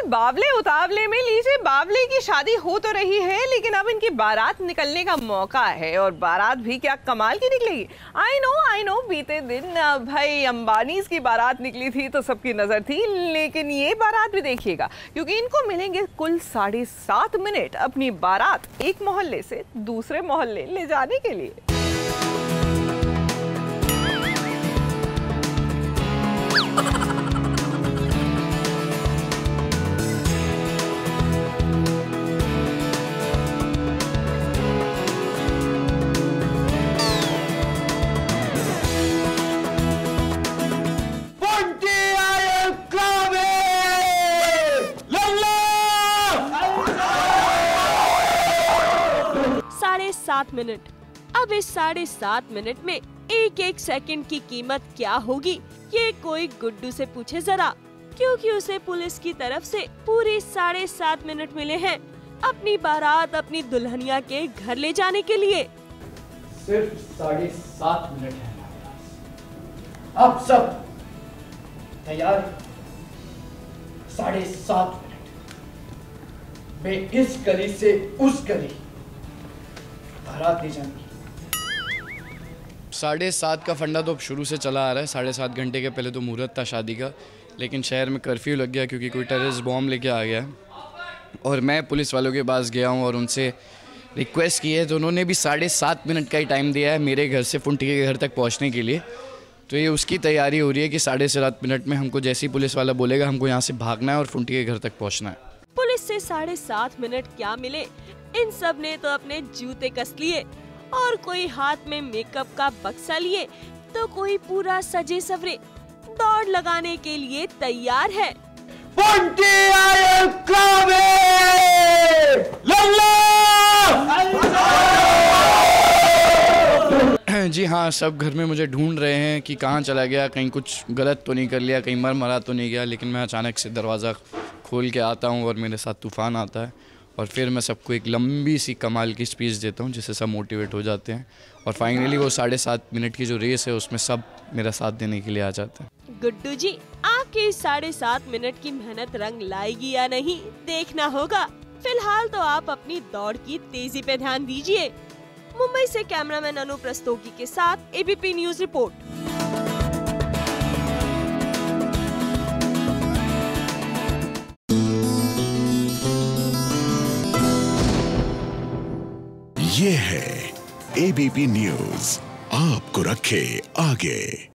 बावले उतावले में लीजिए, बावले की शादी हो तो रही है लेकिन अब इनकी बारात निकलने का मौका है और बारात भी क्या कमाल की निकलेगी। आई नो बीते दिन भाई अंबानीज की बारात निकली थी तो सबकी नजर थी, लेकिन ये बारात भी देखिएगा क्योंकि इनको मिलेंगे कुल 7.5 मिनट अपनी बारात एक मोहल्ले से दूसरे मोहल्ले ले जाने के लिए। साढ़े 7 मिनट। अब इस 7.5 मिनट में एक एक सेकंड की कीमत क्या होगी, ये कोई गुड्डू से पूछे जरा, क्योंकि उसे पुलिस की तरफ से पूरे 7.5 मिनट मिले हैं अपनी बारात अपनी दुल्हनिया के घर ले जाने के लिए। सिर्फ 7.5 मिनट है हमारे पास। अब सब तैयार। 7.5 मिनट में इस गली से उस गली बारात ले जानी। 7.5 का फंडा तो शुरू से चला आ रहा है। 7.5 घंटे के पहले तो मुहूर्त था शादी का, लेकिन शहर में कर्फ्यू लग गया क्योंकि कोई टेररिस्ट बॉम्ब लेके आ गया है और मैं पुलिस वालों के पास गया हूँ और उनसे रिक्वेस्ट की है, तो उन्होंने भी 7.5 मिनट का ही टाइम दिया है मेरे घर से फुंटी के घर तक पहुँचने के लिए। तो ये उसकी तैयारी हो रही है कि 7.5 मिनट में हमको जैसे ही पुलिस वाला बोलेगा हमको यहाँ से भागना है और फुंटी के घर तक पहुँचना है। पुलिस से 7.5 मिनट क्या मिले, इन सब ने तो अपने जूते कस लिए और कोई हाथ में मेकअप का बक्सा लिए तो कोई पूरा सजे सवरे दौड़ लगाने के लिए तैयार है। जी हाँ, सब घर में मुझे ढूंढ रहे हैं कि कहाँ चला गया, कहीं कुछ गलत तो नहीं कर लिया, कहीं मरा तो नहीं गया। लेकिन मैं अचानक से दरवाज़ा खोल के आता हूँ और मेरे साथ तूफ़ान आता है और फिर मैं सबको एक लंबी सी कमाल की स्पीच देता हूँ जिससे सब मोटिवेट हो जाते हैं और फाइनली वो 7.5 मिनट की जो रेस है उसमें सब मेरा साथ देने के लिए आ जाते हैं। गुड्डू जी, आपकी इस 7.5 मिनट की मेहनत रंग लाएगी या नहीं देखना होगा। फिलहाल तो आप अपनी दौड़ की तेजी पे ध्यान दीजिए। मुंबई से कैमरामैन अनूप रस्तोगी के साथ एबीपी न्यूज रिपोर्ट। ये है एबीपी न्यूज, आपको रखे आगे।